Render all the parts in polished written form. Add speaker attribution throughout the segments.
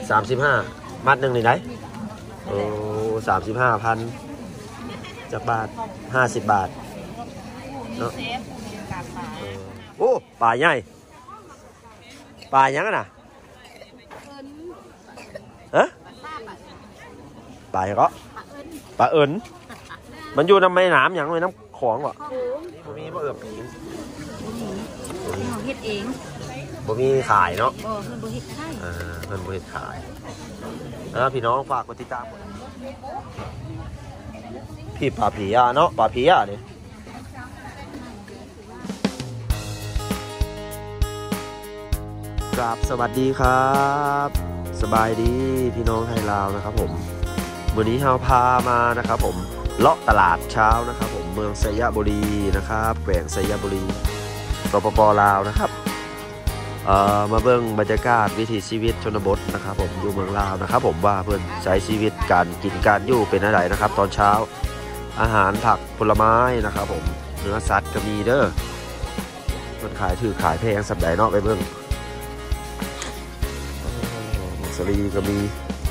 Speaker 1: 35มัดหนึ่งนี่ไหนโอ้35,000จากบาท50 บาทเนาะโอ้ปลาใหญ่ปลายังน่ะฮะปลาก็ปลาเอิญมันอยู่น้ำไม่น้ำอย่างไม่น้ำของวะบ่มีบ่เอือบผี
Speaker 2: เฮ็ดเอง
Speaker 1: บ่มีขายเนาะ
Speaker 2: เพิ่นบ่เฮ็ดขาย
Speaker 1: เพิ่นบ่เฮ็ดขายแล้วพี่น้องฝากกดติดตามพี่ปลาผีอ่ะเนาะปลาผีอ่ะนี่ครับสวัสดีครับสบายดีพี่น้องไทยลาวนะครับผมวันนี้เราพามานะครับผมเลาะตลาดเช้านะครับผมเมืองสยบุรีนะครับแขวงสยบุรีสปป.ลาวนะครับมาเบิ่งบรรยากาศวิถีชีวิตชนบทนะครับผมอยู่เมืองลาวนะครับผมว่าเพื่อนใช้ชีวิตการกินการอยู่เป็นอะไรนะครับตอนเช้าอาหารผักผลไม้นะครับผมเนื้อสัตว์ก็มีเด้อมันขายถือขายแพงสัปดาห์เนาะไปเบิ่งสลีก็มี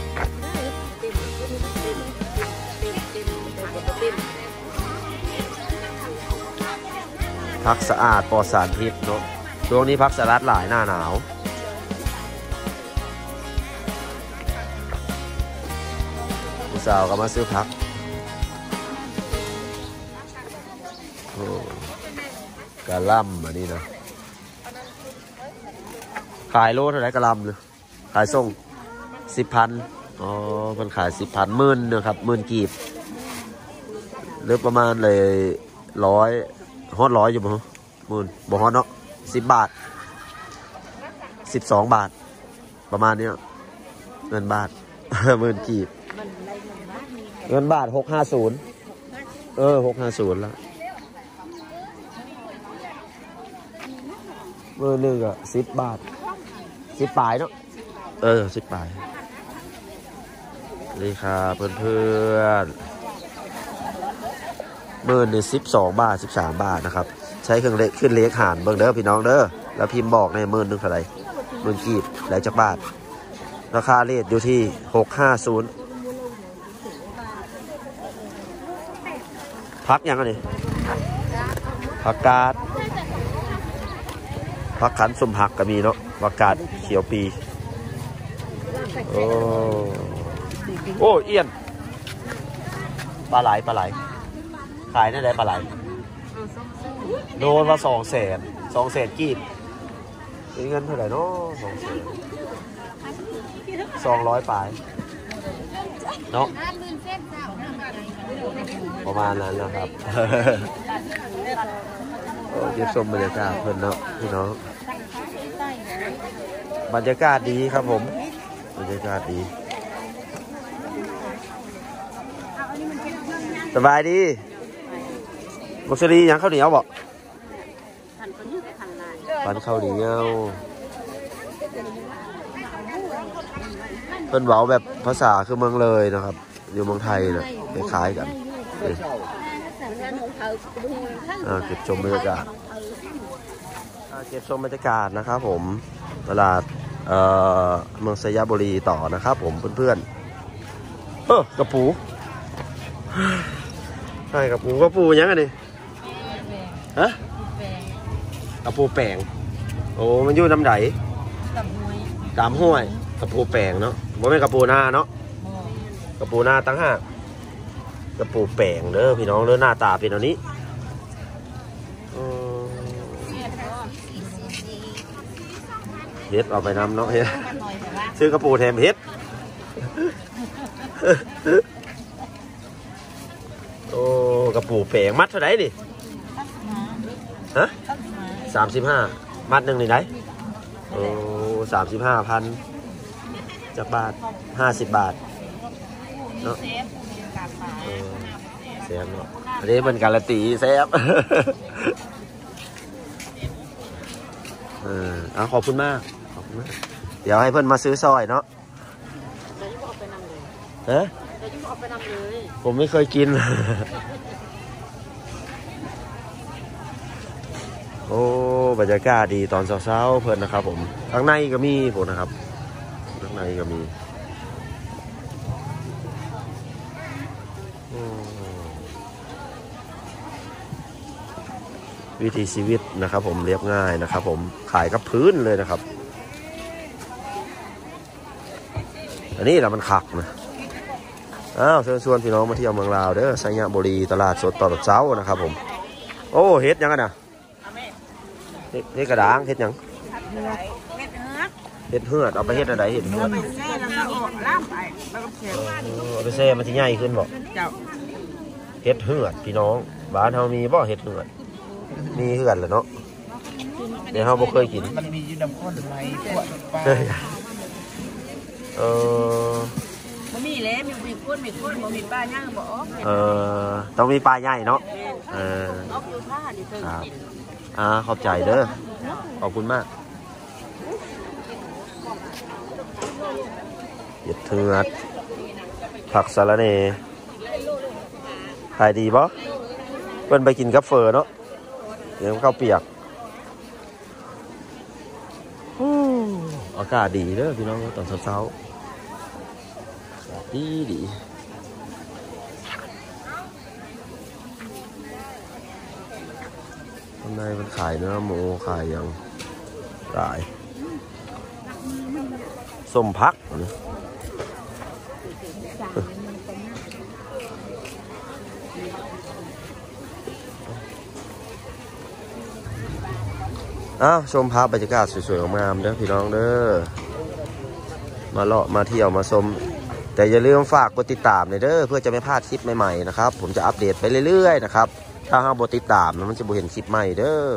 Speaker 1: ผักสะอาดปลอดสารพิษเนาะช่วงนี้ผักสลัดหลายหน้าหนาวผู้สาวก็มาซื้อผักกะหล่ำอันนี้นะขายโลเท่าไหร่กะหล่ำเลยขายส่ง10,000อ๋อมันขาย10,000หมื่นนะครับ10,000 กีบหรือประมาณเลย100ฮอด100อยู่บ่10,000บ่ฮอดเนาะ10 บาท12 บาทประมาณนี้เงินบาท10,000 กีบเงินบาท650650แล้วมือหนึ่งอ่ะ10 บาท10 ปลายเนาะ10 ปลายนี่ครับเพื่อนๆมือหนึ่ง12 บาท13 บาทนะครับใช้เครื่องเล็กขึ้นเล็กหารเบิ่งเด้อพี่น้องเด้อแล้วพิมพ์บอกในมือหนึ่งเท่าไหร่10,000 กีบหลายจักบาทราคาเลทอยู่ที่650พักยังไงนี่ผักกาดผักขันสุ่มผักก็มีเนาะผักกาดเขียวปีโอ้เอี้ยนปลาไหลขายได้ปลาไหลโดนมา200,000 กีบเงินเท่าไหร่เนาะ200 ปลายเนาะประมาณนั้นนะครับเก็บชมบรรยากาศเพื่อนเนาะพี่น้องบรรยากาศดีครับผมบรรยากาศดีสบายดีมุสลียังข้าวเหนียวบอกปันข้าวเหนียวเป็นเว้าแบบภาษาคือเมืองเลยนะครับอยู่เมืองไทยนะคล้ายๆกันเก็บชมบรรยากาศนะครับผมตลาดเมืองสยบุรีต่อนะครับผมเพื่อนๆกระปูใช่กระปูยังไงนี่ฮะกระปูแปลงโอ้มันอยู่น้ำไหลตามห้วยกระปูแปลงเนาะไม่เป็นกระปูหน้าเนาะกระปูหน้าตั้งห้ากระปูแปลงเด้อพี่น้องเด้อหน้าตาเป็นอันนี้เฮ็ดเอาไปนำเนาะเฮ็ดซื้อกระปูแถมเฮ็ดโอ้กระปูแปลงมัดเท่าไหร่ดิฮะ35มัดหนึ่งนี่ไหนโอ้35,000จากบาท50 บาทเนาะแซ่บเนาะอันนี้เป็นการันตีแซ่บขอบคุณมากเดี๋ยวให้เพื่อนมาซื้อซอยเนาะผมไม่เคยกินโอ้บรรยากาศดีตอนเช้าๆเพื่อนนะครับผมข้างในก็มีผมนะครับข้างในก็มีวิถีชีวิตนะครับผมเรียบง่ายนะครับผมขายกับพื้นเลยนะครับอันนี้แหละมันคักนะเชิญชวนพี่น้องมาเที่ยวเมืองลาวเด้อไซยะบุรีตลาดสดตลาดเช้านะครับผมโอ้เฮ็ดยังไงนะเฮ็ดกระด้างเฮ็ดยังเฮ็ดเหือดเอาไปเฮ็ดอะไรเฮ็ดเหือดเอาไปแซ่มันจะใหญ่ขึ้นบ่เฮ็ดเหือดพี่น้องบ้านเฮามีบ่เฮ็ดเหือดมีเหือดแหละเนาะเดี๋ยวเฮาบ่เคยกินมันมีอยู่น้ำข้นไหมพวกปลา
Speaker 2: มันมีเลยมีก้นมันมีปลาย่างบ่
Speaker 1: ต้องมีปลาใหญ่เนาะ
Speaker 2: ออกอยู่ท่าดิเธอ
Speaker 1: ขอบใจเด้อขอบคุณมากเห็ดเถือดผักสะระเนขายดีบ่เพิ่นไปกินกับเฟอเนาะเดี๋ยวข้าวเปียกอากาศดีเด้อพี่น้องตอนเช้าดีข้างในมันขายเนื้อหมูขายอย่างไรส้มพักชมภาพบรรยากาศสวยๆงามๆเด้อพี่น้องเด้อมาเลาะมาเที่ยวมาชมแต่อย่าลืมฝากกดติดตามเด้อเพื่อจะไม่พลาดคลิปใหม่ๆนะครับผมจะอัปเดตไปเรื่อยๆนะครับถ้าห้ามกดติดตามมันจะบ่เห็นคลิปใหม่เด้อ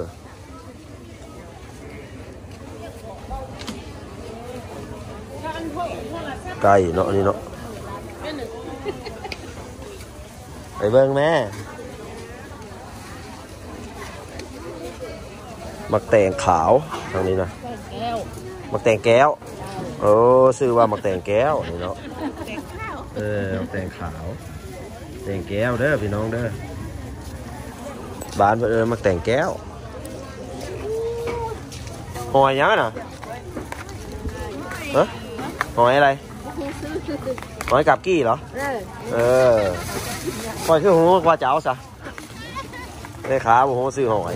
Speaker 1: ไก่เนาะนี่เนาะไปเบิ่งแม่มักแตงขาวทางนี้นะมักแตงแก้วชื่อว่ามักแตงแก้วนี่เนาะมักแตงขาวแตงแก้วเด้อพี่น้องเด้อบ้านมักแตงแก้วหอยยังน่ะหอยอะไรหอยกับกี้เหรอหอยคือหูกว่าเจ้าซะได้ขาบุหูซื้อหอย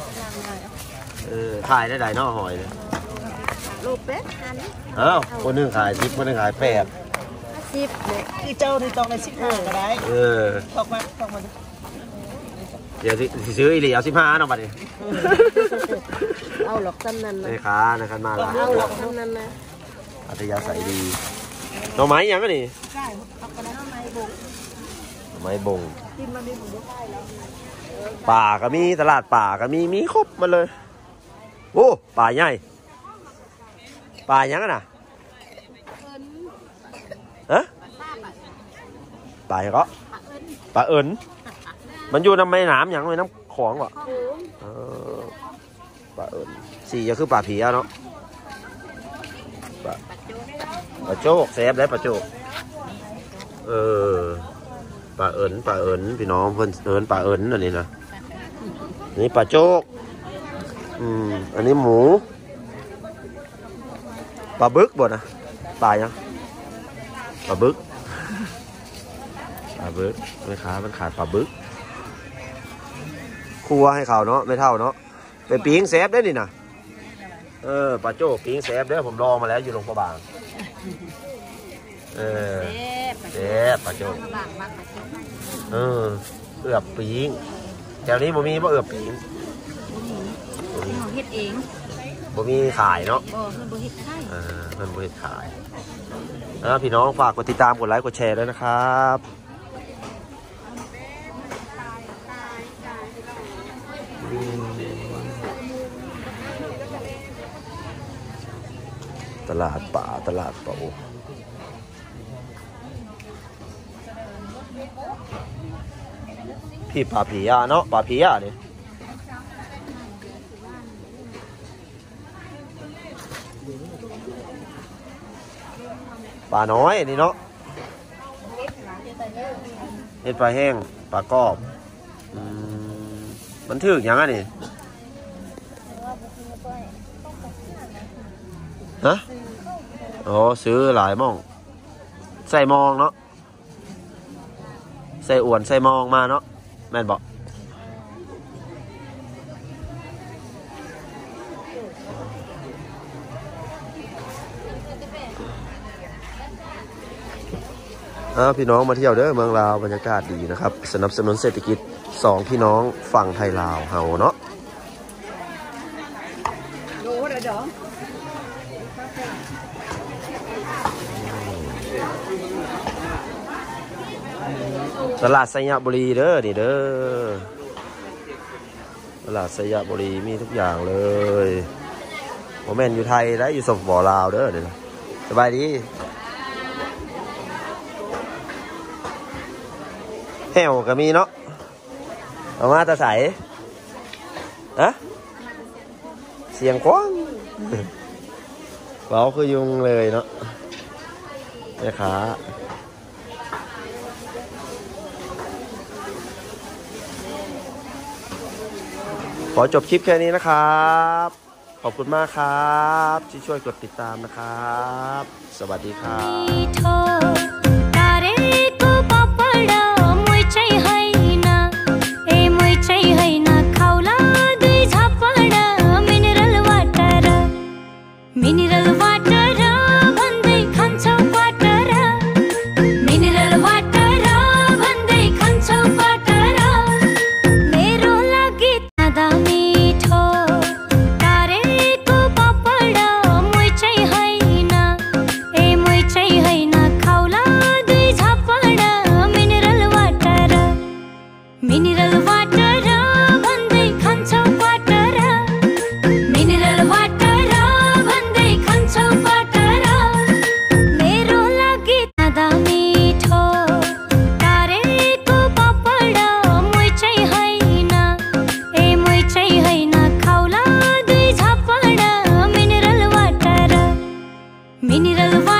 Speaker 1: ขายได้ไหนเนาะหอยเลย
Speaker 2: ลูกเป็ดอัน
Speaker 1: คนหนึ่งขาย10คนหนึ่งขาย8
Speaker 2: 10เนี่ยคือเจ้าในตองใน15ก็ได้ตอกมา
Speaker 1: เดี๋ยวซื้ออีหลีเอา15เนาะบัดนี้
Speaker 2: เอาหลอกจำนั้นนะ
Speaker 1: ได้ขานะครับมาละ
Speaker 2: เอาหลอกจำนั้นนะ
Speaker 1: อัธยาศัยดีหน่อไม้ยังก็นี่
Speaker 2: ใช่เอากระดาษไม้บง
Speaker 1: ไม้บงป่าก็มีตลาดป่าก็มีครบมาเลยโอ้ป่าใหญ่ป่ายังน่ะป่ายังก็ป่าเอิญมันอยู่น้ำแม่น้ำยังไงน้ำของวะป่าเอิญสีก็คือป่าผีเนาะป่าโจกแซ่บได้ป่าโจกป่าเอิญพี่น้องเพิ่นเอิญป่าเอิญอันนี้นะนี่ป่าโจกอันนี้หมูปลาบึกบ่นะปลายังปลาบึกไม่ขามันขาดปลาบึกครัวให้เขาเนาะไม่เท่าเนาะไปปิ้งแซฟได้นี่นะปลาโจ้ปิ้งแซฟได้ผมลองมาแล้วอยู่โรงพยาบาลแซฟปลาโจ้เอือบปิ้งแถวนี้บ่มีบ่เอือบปิ้ง
Speaker 2: เฮ็ดเอง
Speaker 1: บ่มีขายเนาะ
Speaker 2: เพิ่นบ่เฮ็ดขาย
Speaker 1: เพิ่นบ่เฮ็ดขายพี่น้องฝากกดติดตามกดไลค์กดแชร์ด้วยนะครับตลาดป่าตลาดป่าพี่ป่าผีอ่ะเนาะป่าผีอ่ะนี่ป่าน้อยนี่เนาะเห็ดปลาแห้งปลากรอบมันถึกยังไงนี่ฮะซื้อหลายมองใส่มองเนาะส่อวนใส่มองมาเนาะแม่นบอกพี่น้องมาเที่ยวเด้อเมืองลาวบรรยากาศดีนะครับสนับสนุนเศรษฐกิจ2พี่น้องฝั่งไทยลาวเฮาเนาะตลาดสยามบุรีเด้อนี่เด้อตลาดสยามบุรีมีทุกอย่างเลยโมเมนต์อยู่ไทยและอยู่สปป.ลาวเด้อเดี๋ยวสบายดีแห้วก็มีเนาะเอามาตาใสอะเสียงกว้างเราคือยุงเลยเนาะแม่ค้าขอจบคลิปแค่นี้นะครับขอบคุณมากครับที่ช่วยกดติดตามนะครับสวัสดี
Speaker 3: Mineral water